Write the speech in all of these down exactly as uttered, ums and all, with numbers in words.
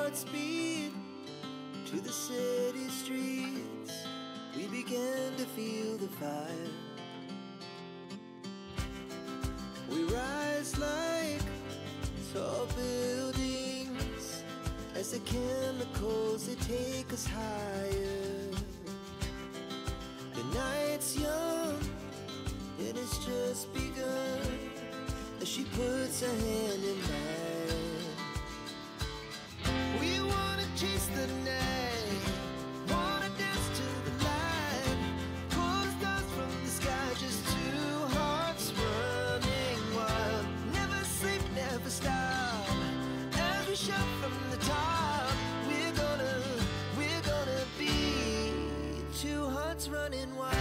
speed to the city streets. We began to feel the fire. We rise like tall buildings as the chemicals, they take us higher. The night's young and it's just begun as she puts her hand in mine. We wanna chase the night, wanna dance to the light, pull the stars from the sky, just two hearts running wild. Never sleep, never stop, as we shout from the top. We're gonna, we're gonna be two hearts running wild.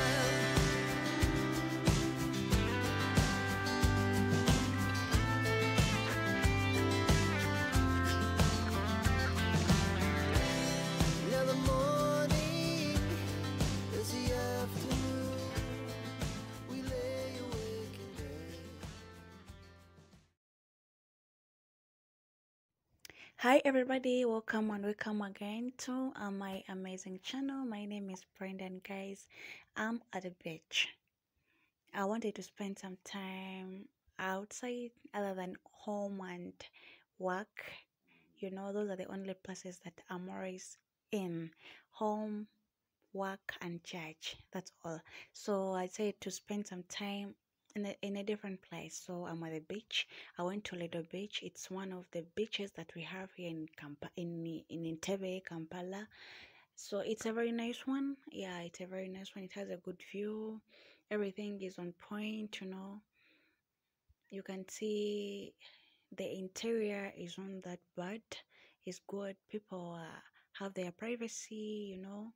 Now the morning is the afternoon. We lay awake in bed. Hi everybody, welcome and welcome again to uh, my amazing channel. My name is Brendan, guys. I'm at the beach. I wanted to spend some time outside other than home and work. You know, those are the only places that I'm always in: home, work, and church. That's all. So I said to spend some time in a, in a different place. So I'm at the beach. I went to Lido Beach. It's one of the beaches that we have here in Kampa in in Entebbe, Kampala. So it's a very nice one. Yeah, it's a very nice one. It has a good view. Everything is on point, you know. You can see the interior is on that bad. It's good. People uh, have their privacy, you know.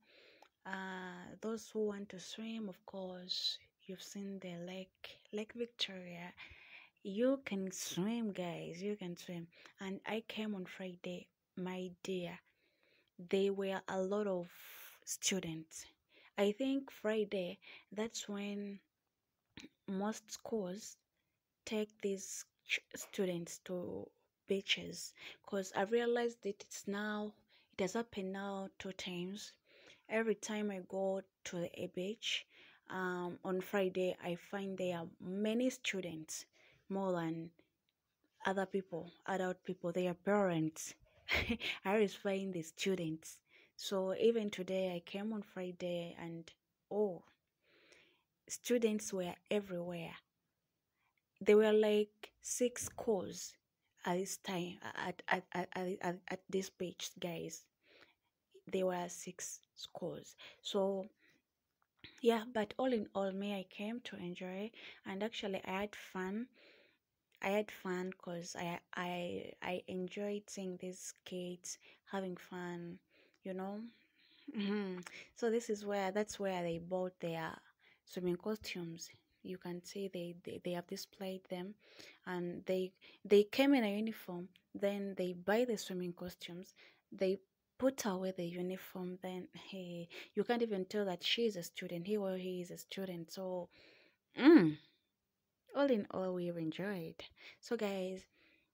Uh, those who want to swim, of course, you've seen the lake, Lake Victoria. You can swim, guys. You can swim. And I came on Friday, my dear. There were a lot of students. I think Friday, that's when most schools take these ch- students to beaches, because I realized that it's now, it has happened now two times. Every time I go to a beach, um, on Friday, I find there are many students, more than other people, adult people, their parents. I always find the students. So even today, I came on Friday and oh, students were everywhere. There were like six schools at this time at at, at, at, at, at this beach, guys. There were six schools. So yeah, but all in all, me, I came to enjoy, and actually I had fun. I had fun because I I I enjoyed seeing these kids having fun, you know. hmm So this is where that's where they bought their swimming costumes. You can see they, they they have displayed them, and they they came in a uniform. Then they buy the swimming costumes. They put away the uniform. Then hey, you can't even tell that she is a student. He or he is a student. So mm, all in all, we've enjoyed. So guys,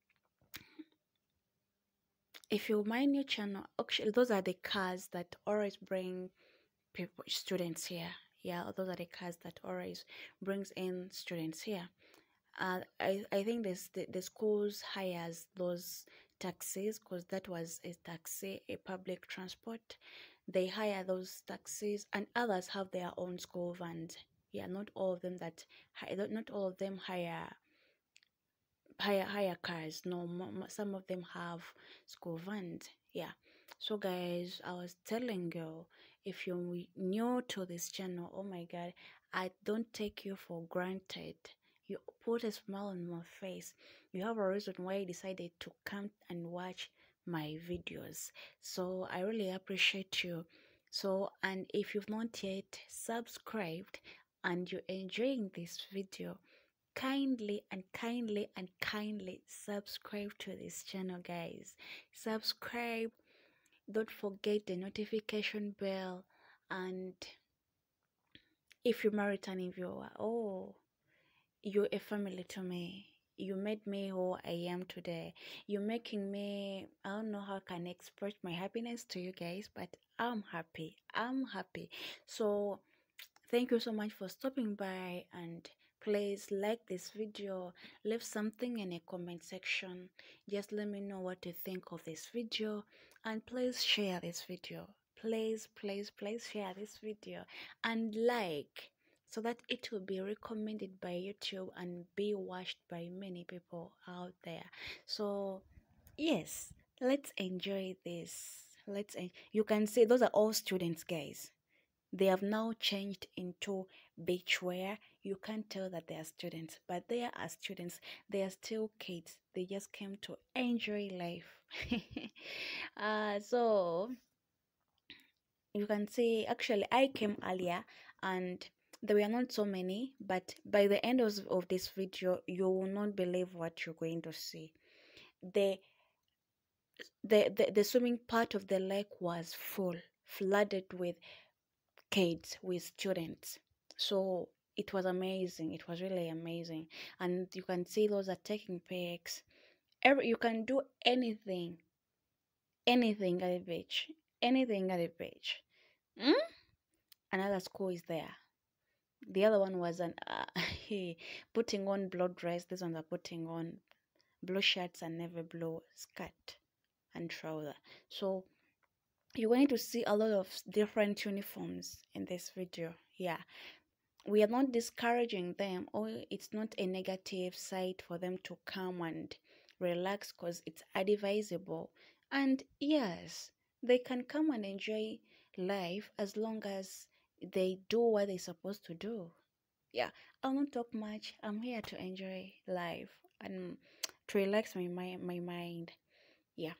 if you mind your channel, actually those are the cars that always bring people students here. Yeah, those are the cars that always brings in students here. uh, I, I think this the, the schools hires those taxis, because that was a taxi, a public transport. They hire those taxis, and others have their own school vans. Yeah, not all of them that hi- not all of them hire hire hire cars. No, mo- mo- some of them have school vans. Yeah. So guys, I was telling you, if you're new to this channel, oh my god, I don't take you for granted. You put a smile on my face. You have a reason why you decided to come and watch my videos. So I really appreciate you. So, and if you've not yet subscribed and you're enjoying this video, kindly and kindly and kindly subscribe to this channel, guys. Subscribe. Don't forget the notification bell. And if you're my returning viewer, oh, you're a family to me. You made me who I am today. You're making me, I don't know how I can express my happiness to you guys, but I'm happy. I'm happy. So thank you so much for stopping by, and please like this video, leave something in a comment section. Just let me know what you think of this video, and please share this video. Please, please, please share this video and like, so that it will be recommended by YouTube and be watched by many people out there. So yes, let's enjoy this. Let's en- you can see those are all students, guys. They have now changed into beachwear. You can't tell that they are students, but they are students. They are still kids. They just came to enjoy life. uh, so you can see, actually, I came earlier and there were not so many, but by the end of, of this video, you will not believe what you're going to see. The, the, the, the swimming part of the lake was full, flooded with kids, with students. So it was amazing. It was really amazing. And you can see those are taking pics. Every, you can do anything, anything at the beach, anything at the beach. Mm? Another school is there. The other one was an uh, putting on blue dress. These ones are putting on blue shirts and navy blue skirt and trouser. So you're going to see a lot of different uniforms in this video. Yeah, we are not discouraging them, or it's not a negative side for them to come and relax, because it's advisable. And yes, they can come and enjoy life as long as they do what they're supposed to do. Yeah, I'll not talk much. I'm here to enjoy life and to relax my my, my mind. Yeah.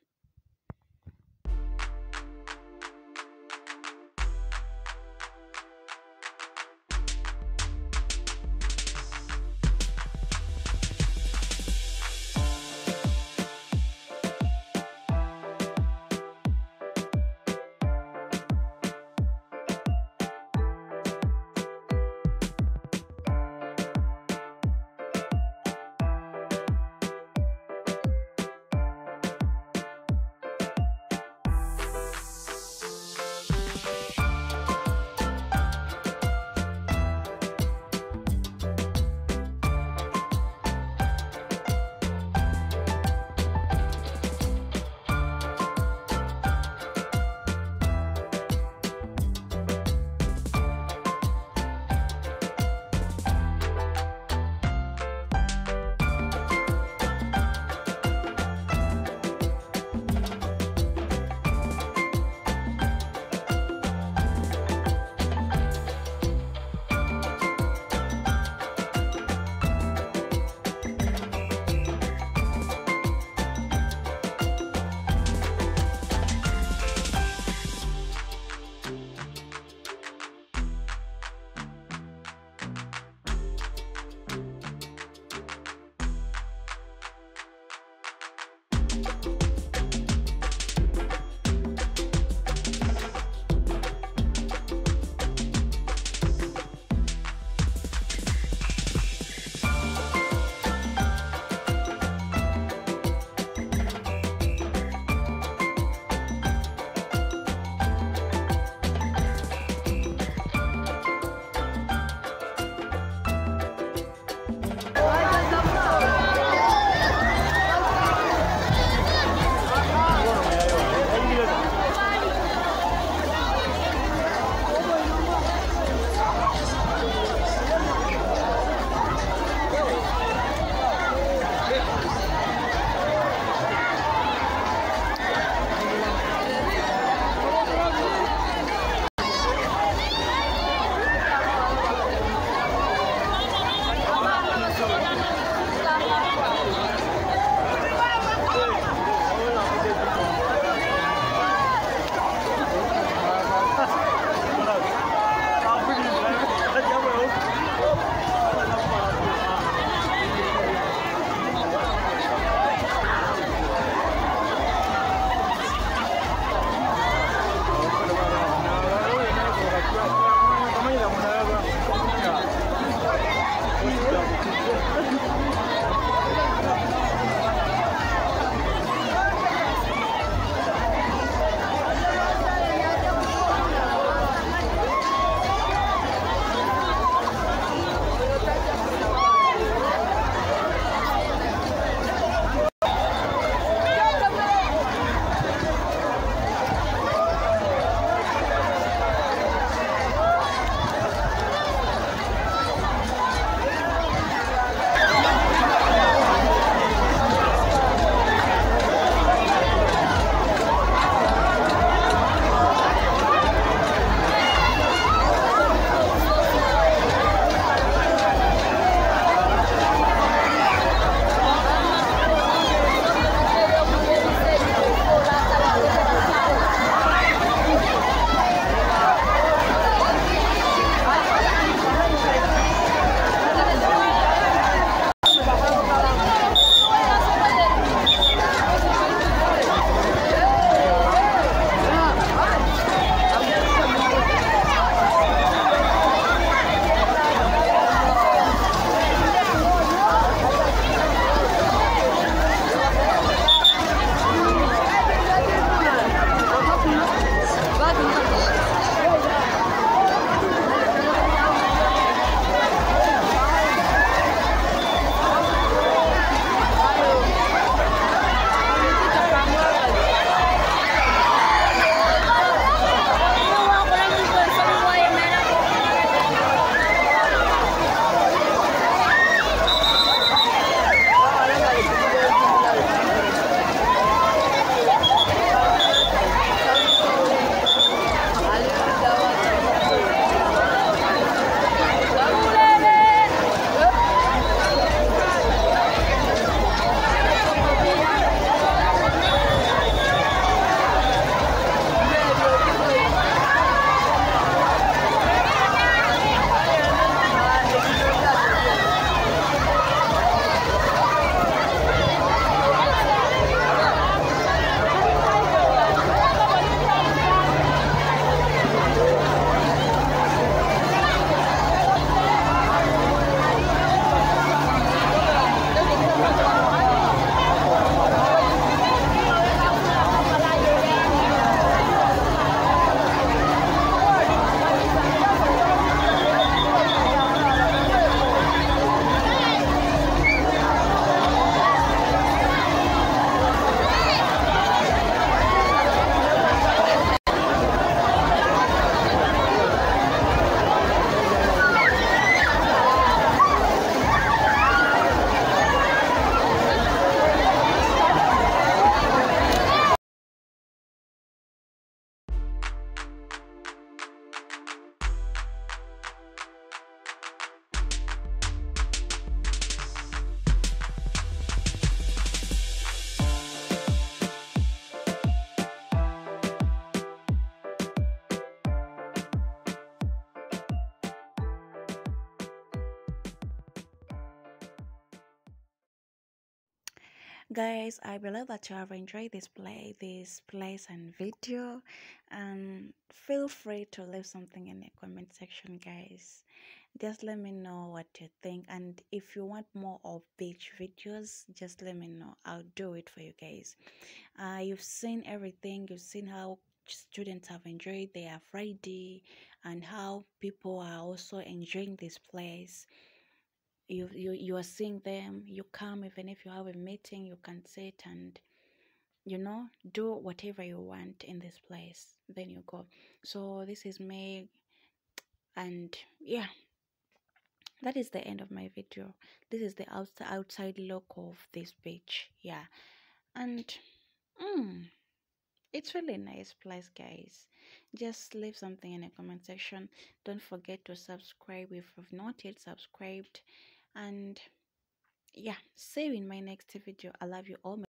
Guys, I believe that you have enjoyed this play, this place and video. And feel free to leave something in the comment section, guys. Just let me know what you think. And if you want more of beach videos, just let me know. I'll do it for you guys. Uh, you've seen everything. You've seen how students have enjoyed their Friday and how people are also enjoying this place. You, you, you are seeing them. You come, even if you have a meeting, you can sit and you know do whatever you want in this place, then you go. So this is me, and yeah, that is the end of my video. This is the outside outside look of this beach. Yeah, and mm, it's really nice place, guys. Just leave something in the comment section. Don't forget to subscribe if you've not yet subscribed. And yeah, see you in my next video. I love you all.